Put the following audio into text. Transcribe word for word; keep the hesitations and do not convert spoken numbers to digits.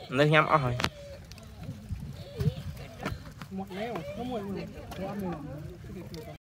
nơi nhắm ỏi một léo nó muộn rồi